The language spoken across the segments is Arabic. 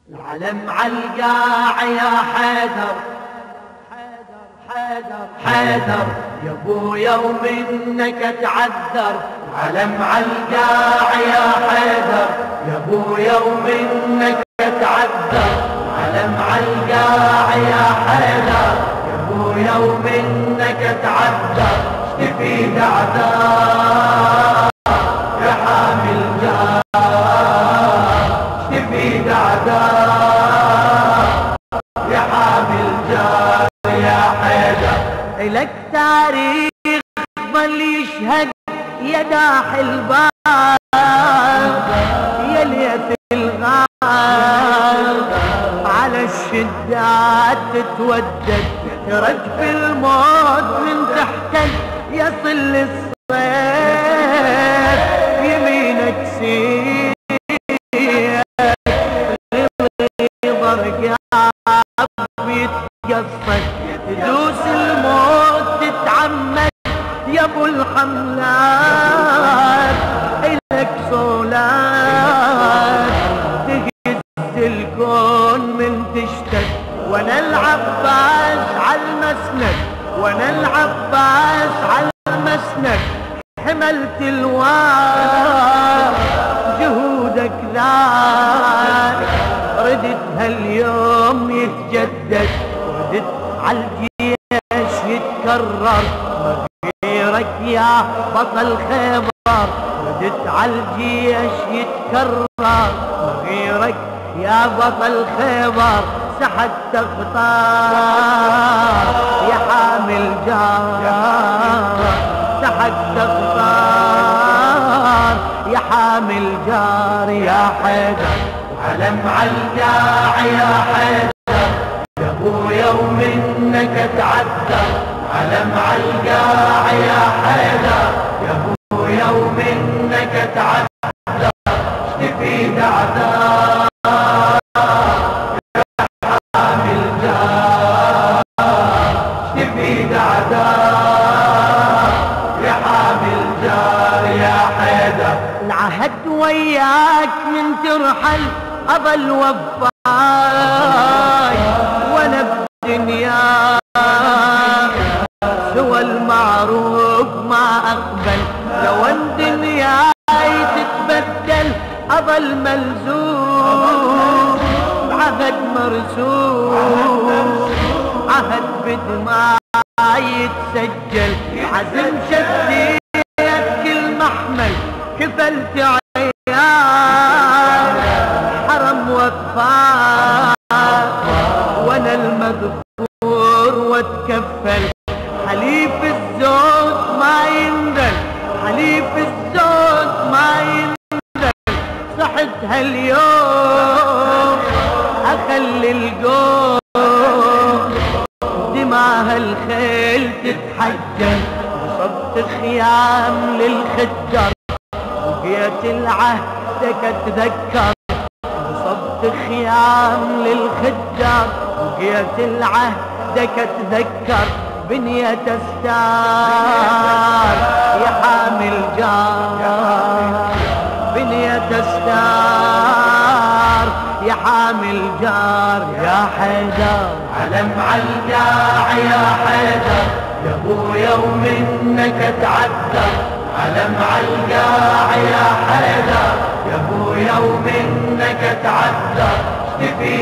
العلم عالقاع يا حيدر، حيدر يا ابويا ومنك اتعذر. العلم عالقاع يا حيدر يا ابويا ومنك اتعذر. العلم عالقاع يا حيدر يا ابويا ومنك اتعذر. اشتفي اعذار يا حامل جار، اشتفي اعذار يا حامل جار يا حيدر. إلك تاريخ ظل يشهد يا داح الباب، يا ليث الغاب على الشدات تتودد. رجف الموت من تحتك يصل الصيف، يمينك سيف ضرقاب يتقصد. تدوس الموت تتعمد يا ابو الحملات. إلك صولات تهز الكون من تشتد. وانا العباس عالمسند، وانا العباس عالمسند. حملت الوار جهودك ذاك، ردت هاليوم يتجدد. ردت عالجيش يتكرر مغيرك يا بطل خيبر. ردت عالجيش يتكرر مغيرك يا بطل خيبر. سحت تغطار يا حامل جار، سحت تغطار يا حامل جار يا حيدر. علم عالقاع يا حيدر يا ابويا ومنك اتعذر. علم عالقاع يا حيدر يا ابويا ومنك اتعذر. اشتفي اعذار يا حامل جار، اشتفي اعذار يا حامل جار يا حيدر. العهد وياك من ترحل أظل وفاي، وانا بدنياك سوى المعروف ما اقبل. لو ان دنياي تتبدل اظل ملزوم بعهد مرسوم. عهد بدماء يتسجل، عزم شديت كل محمل. كفلت عيال حرم وفاء، وانا المذكور واتكفل. حليف الزود ما ينذل، حليف الزود ما ينذل. صحت هاليوم اخلي القوم دماء الخيل تتحجر. صبت خيام للخجر بقيت العهدك اتذكر. صبت خيام للخجر بقيت العهدك اتذكر. بنية استار يا حامل جار، بنية استار يا حامل جار يا حيدر. علم عالقاع يا حيدر يا ابويا ومنك اتعذر. علم عالقاع يا حيدر يا ابويا ومنك اتعذر. اشتفي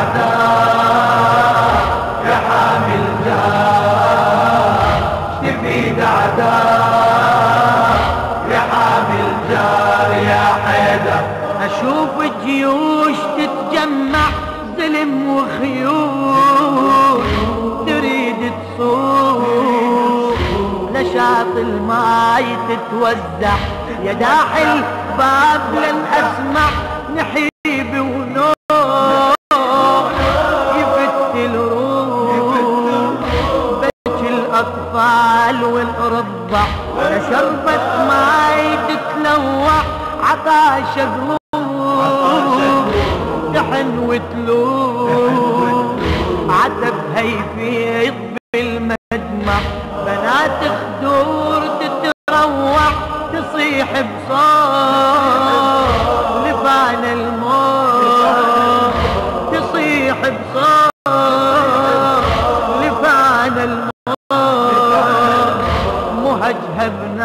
اعذار يا حامل جار، اشتفي اعذار يا حامل جار يا حيدر. اشوف جيوش تتجمع ظلم وخيول تريد تصور. نشاط الماي تتوزع يا داحل باب لن اسمع. نحيب ونور يفت الروح، بكي الاطفال والرضع. شربت ماي تتلوع عطاش غروب. دحن وتلوح عتب هيفيض بالمدمع. بنات خدور تتروع تصيح بصوت.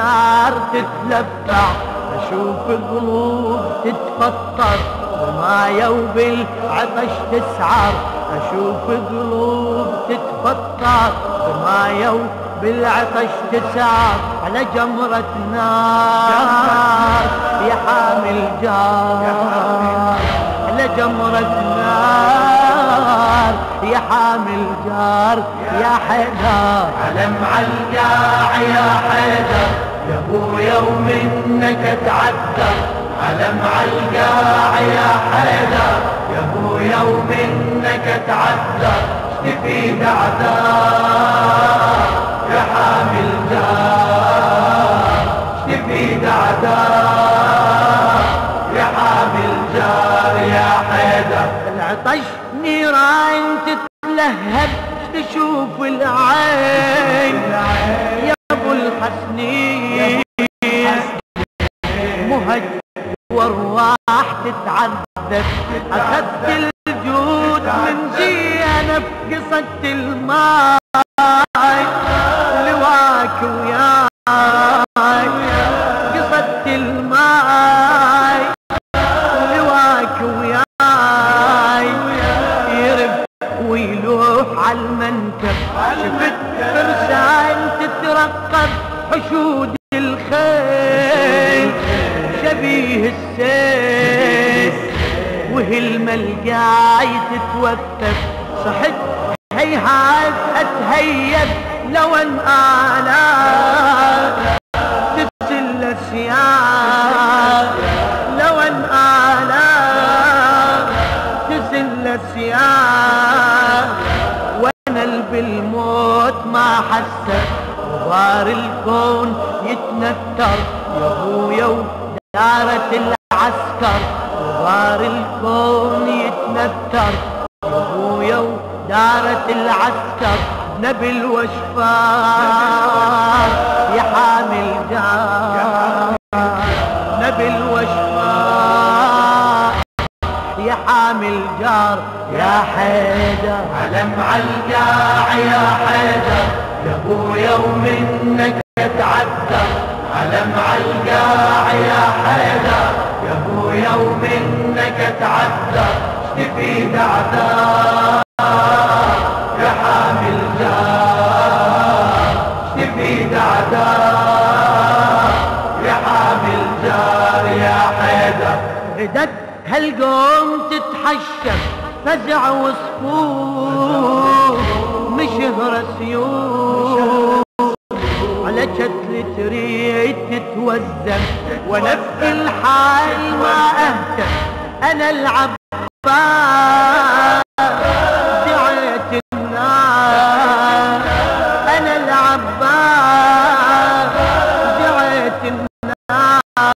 النار تتلفع، اشوف قلوب تتفطر ومايا وبالعطش تسعر، اشوف قلوب تتفطر ومايا وبالعطش تسعر، على جمرة نار يا حامل جار، على جمرة نار يا حامل جار يا حيدر، علم عالقاع يا حيدر يا ابويا ومنك اتعذر، علم عالقاع يا حيدر يا ابويا ومنك اتعذر، اشتفيد اعذار يا حامل جار، اشتفيد اعذار يا حامل جار يا حيدر. العطش نيران تتلهب تشوف العين يا ابو الحسنين، مهج والراح تتعذب، اخذت الجود من زينب قصة الماي لواك وياي، قصة الماي لواك وياي، يرب ويلوح عالمنكب، شفت فرسان تترقب حشود الخيل شبيه السيف، وهلمة الجاي تتوثب، صحت هيهات اتهيب لو ان آلات تسل السياق، لو ان آلات تسل السياق، وانا بالموت ما حسب، وبار الكون يتنكر يا ابويا ودارة العسكر، وبار الكون يتنكر يا ابويا ودارة العسكر، نبل وشفار يا حامل جار، نبل وشفار يا حامل جار يا حيدر، علم عالقاع يا حيدر يا ابويا ومنك اتعذر، علم عالقاع يا حيدر يا ابويا ومنك اتعذر، اشتفيد اعذار يا حامل جار، اشتفيد اعذار يا حامل جار يا حيدر. ردت هالقوم تتحشم فزع وصفوف مشهر سيوف، على شكل تريد تتوزن، وانا في الحال ما اهتم، انا العباس دعيت الناس، انا العباس دعيت الناس،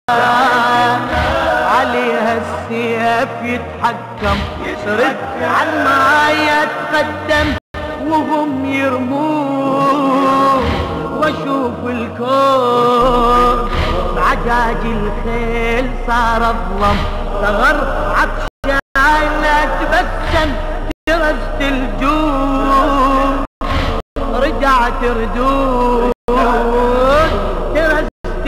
عليها السيف يتحكم، صرت عن ما يتقدم وهم يرمون، واشوف الكون بعجاج الخيل صار اظلم، صغر عطشان اتبسم درست الجود، رجعت ردود درست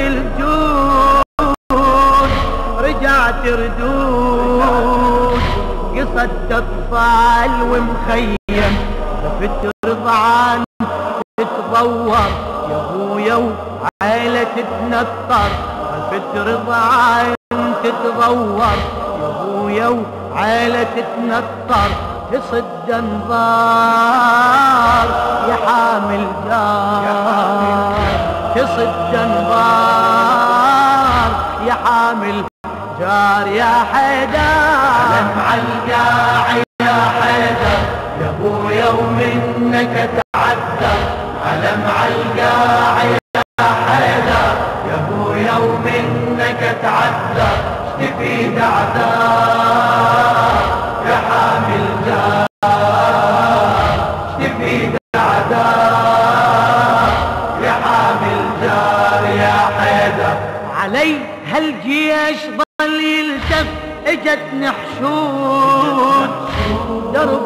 الجود، رجعت ردود، قصة اطفال ومخيم، لفت رضعان تتضور يا ابويا وعيلة تتنطر، لفت رضعان تتضور يا ابويا وعيلة تتنطر، تصد انظار يا حامل جار، تصد انظار يا حامل جار يا حيدر، علم عالقاع يا حيدر يا ابويا ومنك اتعذر، علم عالقاع يا حيدر يا ابويا ومنك اتعذر، اشتفيد اعذار يا حامل جار، اشتفيد اعذار يا حامل جار يا حيدر. علي هالجيش ظل يلتف، اجتني حشود درب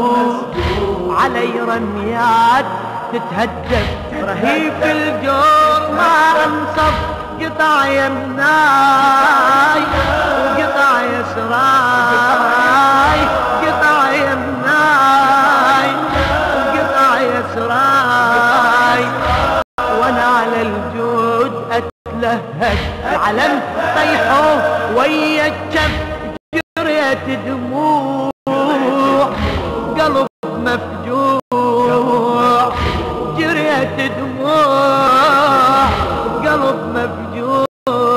مسدود، علي رميات تتهدف رهيف الجو ما انصف قطع يمناي وقطع يسراي، قطع يمناي وقطع يسراي، وانا على الجود اتلهج العلم طيحوا ويا الجف جريت دموع قلب مفجوع، جريت دموع قلب مفجوع،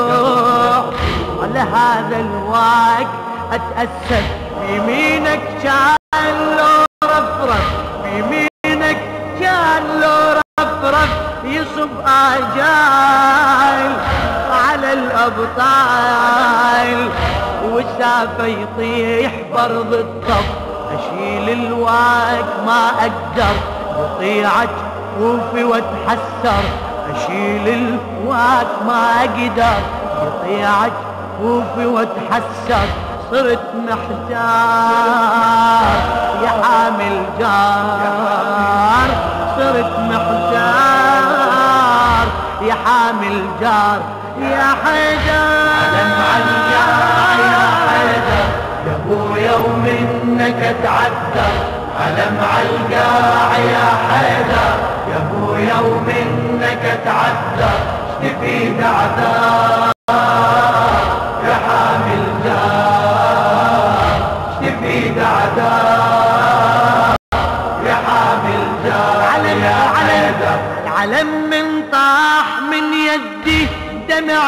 على هذا الوقت اتأسف بيمينك كان لو رفرف، بيمينك كان لو رفرف يصب آجال على الأبطال، والسافة يطيح برض الطف، أشيل الواق ما أقدر يطيعك وفي واتحسر، أشيل الواق ما أقدر يطيعك وفي واتحسر، صرت محتار يا حامل جار، صرت محتار يا حامل جار يا حيدر، علم عالجار يا حيدر يا ابويا ومنك اتعذر، علم عالقاع يا حيدر يا ابويا ومنك اتعذر، اشتفيد اعذار يا حامل جار، اشتفيد اعذار يا حامل جار يا حيدر، العلم من طاح من يدي دمع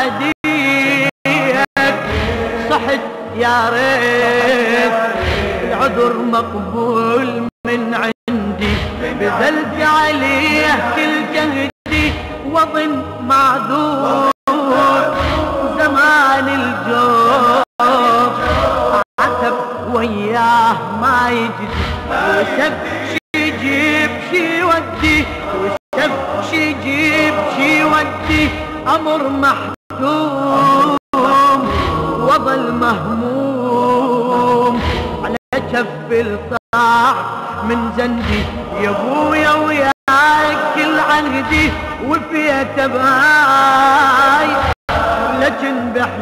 ناديك، صحت يا ريت العذر مقبول من عندي، بذلت عليه كل جهدي وظن معذور، زمان الجوف عتب وياه ما يجدي، وسب شي يجيب شي يودي، وسب شي يجيب شي يودي، امر محكوم وظل مهموم، على كف الطاح من زندي يا ابويا وياك كل عهدي وفيت بهاي، لكن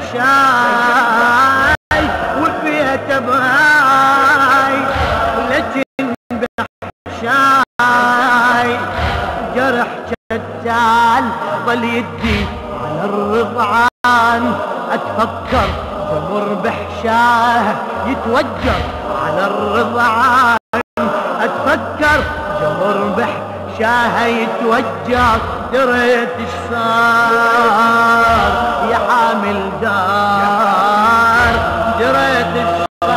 بحشاي وفيت بهاي، لكن بحشاي، جرح شتال ظل يدي على الرضعان، اتفكر تمر بحشاه يتوجر على الرضعان، اتفكر جمر بحشاه يتوجر، دريت ايش صار يا حامل جار، دريت ايش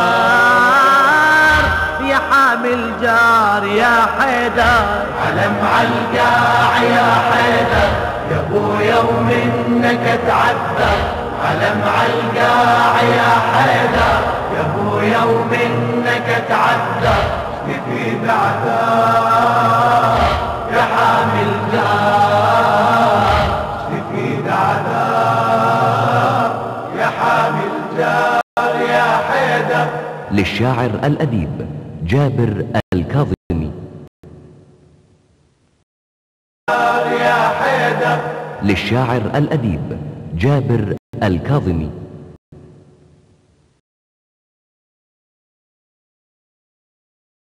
صار يا حامل جار يا حيدر، علم عالقاع يا حيدر يا ابويا ومنك اتعذر، علم عالقاع يا حيدر يا ابويا ومنك اتعذر، اشتفيد اعذار يا حامل جار، اشتفيد اعذار يا حامل جار يا حيدر. للشاعر الأديب جابر الكاظمي. يا حيدر للشاعر الأديب جابر الكاظمي.